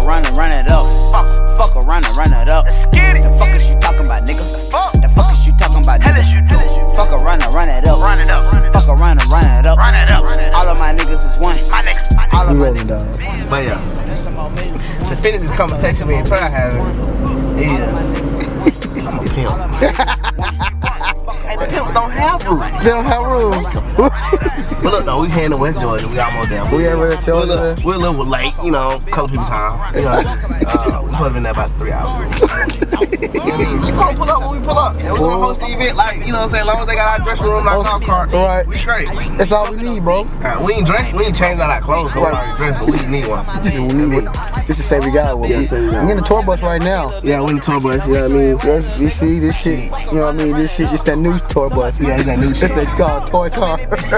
around and run it up. Fuck around and run it up. The fuck is you talking about, nigga? The fuck is you talking about, nigga? Fuck around and run it up. Fuck around and run it up. All of my niggas is one. All of my niggas. But yeah, to finish this conversation we ain't trying to have is I'm a pimp. Hey, the pimps don't have rules. They don't have rules. But look though, we here in West Georgia, we almost there. We in West Georgia. We're a little late, you know, color people time. You know, we supposed to be in there about 3 hours. We gonna pull up when we pull up. And we're gonna host the event like, you know what I'm saying, as long as they got our dressing room and our car. Right. We straight. That's all we need, bro. We ain't dressed, we ain't changed out our clothes, so we already dressed, but we just need one. Just to say we got one. Yeah, we're in the tour bus right now. Yeah, we're in the tour bus, you know what I mean? Yes, you see this shit, you know what I mean? This shit, it's that new tour bus. Yeah, it's that new shit. It's a car, toy car.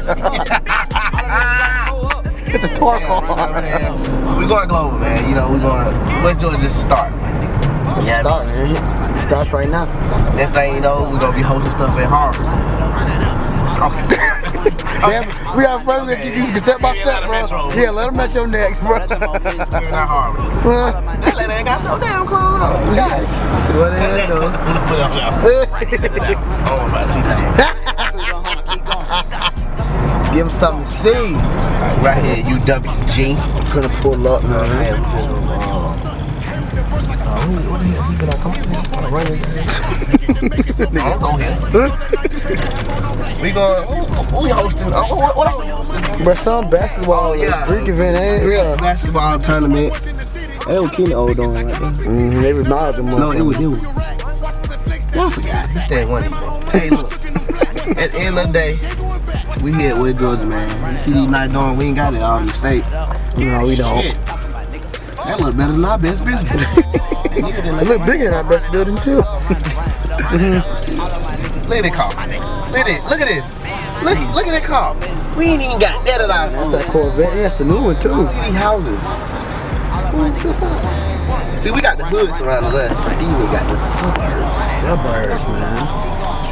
It's a tour car. We going global, man. You know, we going, West Georgia just to start. Yeah, start, man. It starts right now. Next thing you know, we're gonna be hosting stuff at Harvard. Okay. Damn, we have fun. You can step by step, bro. Yeah, let them at your neck, bro. We're not Harvard. That lady ain't got no damn clothes on. Yes. What the hell, though? Put it on now. Oh, about to see that. Give him something to see. Right here, UWG. I'm gonna pull up, man. What the hell? He been on We going, we hosting, what are we hosting? But some basketball, freak event, ain't it? Yeah, basketball tournament. That was Kenny old on right there. They was not them. No, it was. Y'all forgot. He stayed one. Hey, look. At the end of the day, we here at West Georgia, man. You see these nights doing, we ain't got it all in the state. No, we don't. Shit. That look better than our best building. It look bigger than our best building, too. Look at that car. Look at this. Look at that car. We ain't even got that at our school. That's that Corvette. Yeah, it's a new one, too. Look at these houses. See, we got the hood surrounding us. These we got the suburbs. Suburbs, man.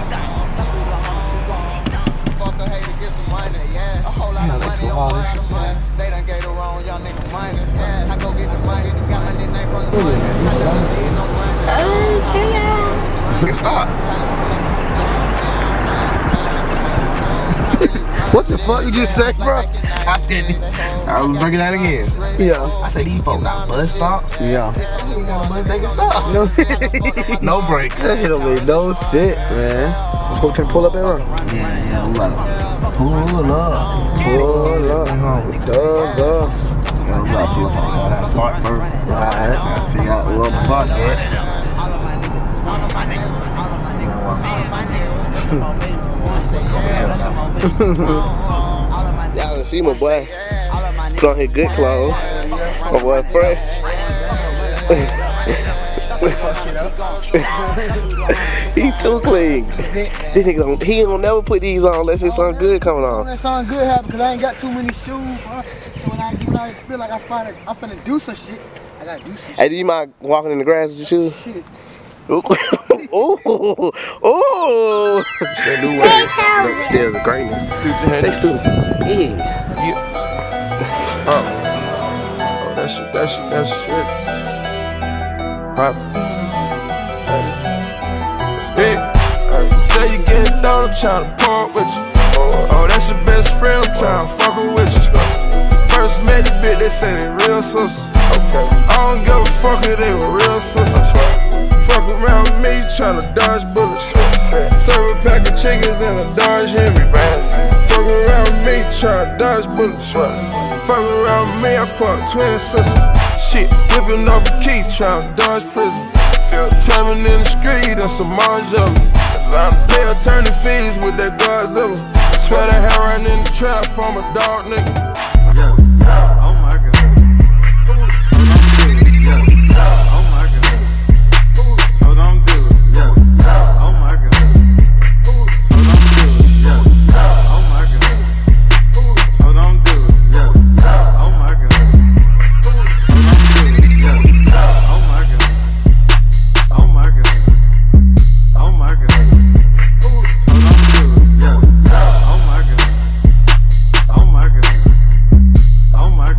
What the fuck you just say, bro? I said this. I was breaking that again. Yeah. I said these folks got bus stops. Yeah. We ain't got a bus they can stop. No, no break. That shit don't make no sense, man. Let's go pull up and run. Yeah, we about to pull up. Pull up. Dub up. Yeah, we about to park first. Alright. Gotta figure out where the park at. Y'all can see my boy put on his good clothes. My boy fresh. He's too clean. This nigga he ain't gonna never put these on unless it's something good coming on. That something good happen because I ain't got too many shoes, bro. So when I feel like I'm finna do some shit, I gotta do some shit. Hey, do you mind walking in the grass with your shoes? Shit. Ooh. Ooh. Ooh. That new way. Still a greatness. They students. Yeah. Oh, that shit. Pop. Hey, say you getting thrown, I'm tryna park with you. Oh, that's your best friend, I'm tryna fuck with you. First met the bitch, they say they real sisters. I don't give a fuck if they were real sisters. Fuck around with me, tryna dodge bullets. Serve a pack of chickens and a Dodge Henry. Fuck around with me, tryna dodge bullets. Fuck around with me, I fuck twin sisters. Shit, whipping up a key, tryna dodge prison. Traveling in the street and some more jealous. Pay attorney fees with that Godzilla. Try to have right in the trap, I'm a dog nigga. Oh my god. Oh my god.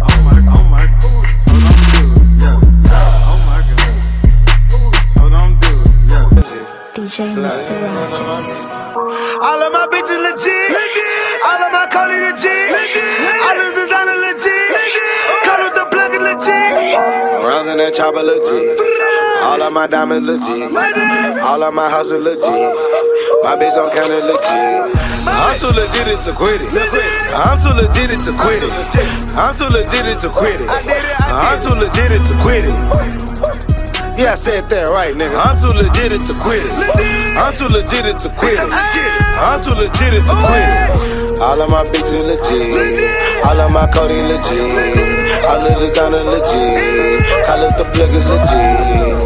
Mr. Rogers. All of my bitches legit. All of my Cody legit. All of the designer legit. Cut with the plug legit. Rounds in that chopper legit. All of my diamonds legit. All of my houses legit. My bitch on counter legit. I'm too legit to quit it. I'm too legit to quit it. I'm too legit to quit it. I'm too legit to quit it. Yeah, I said that right, nigga. I'm too legit to quit it. I'm too legit to quit it. I'm too legit to quit it. All of my bitches legit. All of my Cody legit. All of the designer legit. Call up the plug is legit.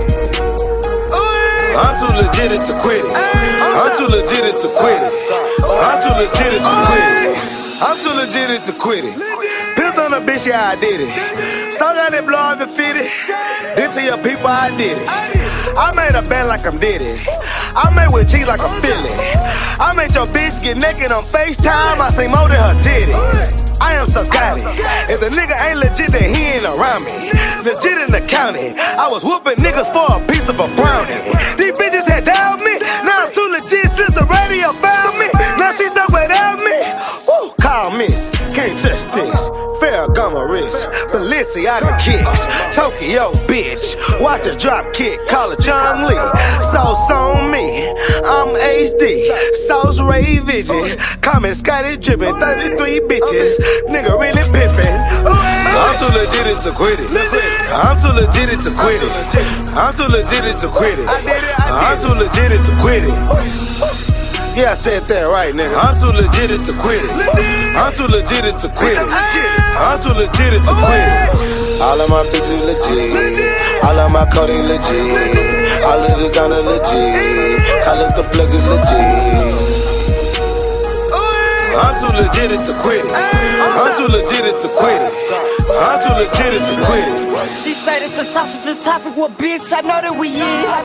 I'm too legit to quit it. I'm too legit to quit it. I'm too legit to quit it. I'm too legit to quit it. Built on a bitch, yeah, I did it. Song out that blow off and fit it. Then to your people, I did it. I made a band like I'm did it. I made with cheese like I'm feeling. I made your bitch get naked on FaceTime. I sing more than her titties. I am psychotic. If the nigga ain't legit, then he ain't around me. Legit in the county. I was whooping niggas for a piece of a brownie. These bitches had doubted me. Now I'm too legit since the radio found me. Now she stuck without me. Woo, call miss. Can't touch this. Ferragamo wrist. Balenciaga kicks. Tokyo bitch. Watch a drop kick. Call it Chung Lee. Sauce on me. I'm HD. Sauce Ray Vision. Comment Scotty drippin'. 33 bitches. Nigga really pimpin'. I'm too legit to quit it. I'm too legit to quit it. I'm too legit to quit it. I'm too legit to quit it. Yeah, I said that right, nigga. I'm too legit to quit it. I'm too legit to quit it. I'm too legit to quit it. All of my bitches legit. All of my Cody legit. All of the designer legit. Call up the plug is legit. I'm too legit to quit it. I'm too legit to quit it. I'm too legit to quit it. She say that the sauce is the topic, well bitch, I know that we is.